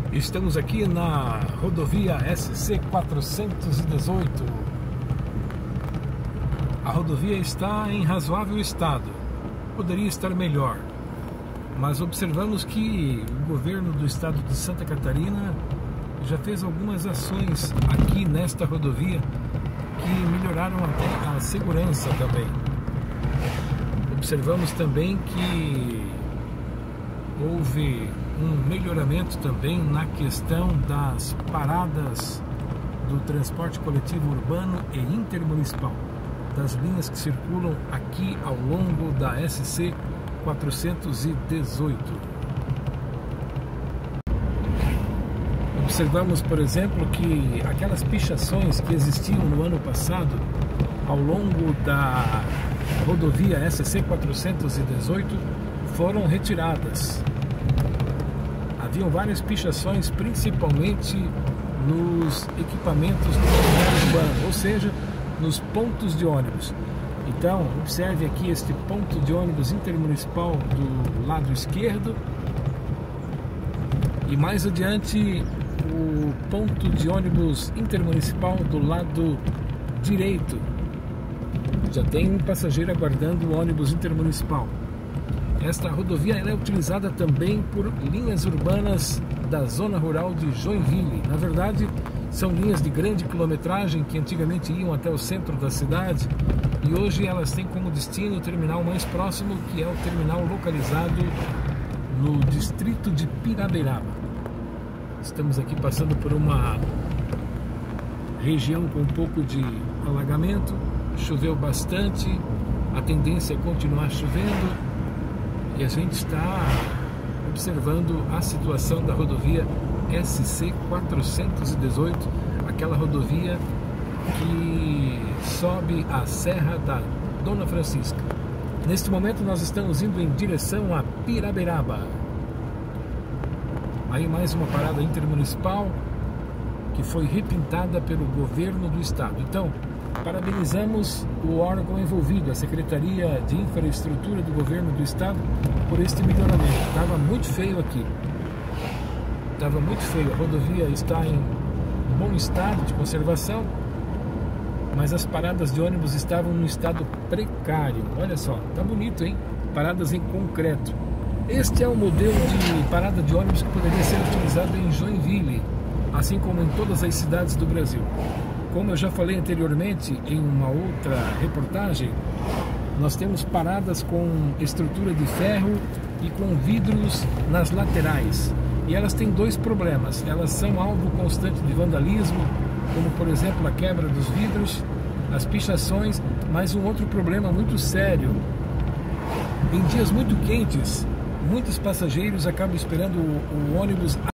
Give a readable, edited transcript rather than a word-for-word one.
Estamos aqui na rodovia SC-418. A rodovia está em razoável estado, poderia estar melhor, mas observamos que o governo do estado de Santa Catarina já fez algumas ações aqui nesta rodovia que melhoraram até a segurança também. Observamos também que houve um melhoramento também na questão das paradas do transporte coletivo urbano e intermunicipal, das linhas que circulam aqui ao longo da SC 418. Observamos, por exemplo, que aquelas pichações que existiam no ano passado ao longo da rodovia SC 418 foram retiradas. Haviam várias pichações, principalmente nos equipamentos do transporte urbano, ou seja, nos pontos de ônibus. Então, observe aqui este ponto de ônibus intermunicipal do lado esquerdo e mais adiante o ponto de ônibus intermunicipal do lado direito. Já tem um passageiro aguardando o ônibus intermunicipal. Esta rodovia ela é utilizada também por linhas urbanas da zona rural de Joinville. Na verdade, são linhas de grande quilometragem que antigamente iam até o centro da cidade e hoje elas têm como destino o terminal mais próximo, que é o terminal localizado no distrito de Piraberaba. Estamos aqui passando por uma região com um pouco de alagamento, choveu bastante, a tendência é continuar chovendo. E a gente está observando a situação da rodovia SC 418, aquela rodovia que sobe a Serra da Dona Francisca. Neste momento nós estamos indo em direção a Piraberaba. Aí mais uma parada intermunicipal que foi repintada pelo governo do estado. Então, parabenizamos o órgão envolvido, a Secretaria de Infraestrutura do Governo do Estado, por este melhoramento. Estava muito feio aqui. Estava muito feio. A rodovia está em bom estado de conservação, mas as paradas de ônibus estavam em estado precário. Olha só, tá bonito, hein? Paradas em concreto. Este é o modelo de parada de ônibus que poderia ser utilizado em Joinville, assim como em todas as cidades do Brasil. Como eu já falei anteriormente em uma outra reportagem, nós temos paradas com estrutura de ferro e com vidros nas laterais. E elas têm dois problemas. Elas são alvo constante de vandalismo, como por exemplo a quebra dos vidros, as pichações, mas um outro problema muito sério. Em dias muito quentes, muitos passageiros acabam esperando o ônibus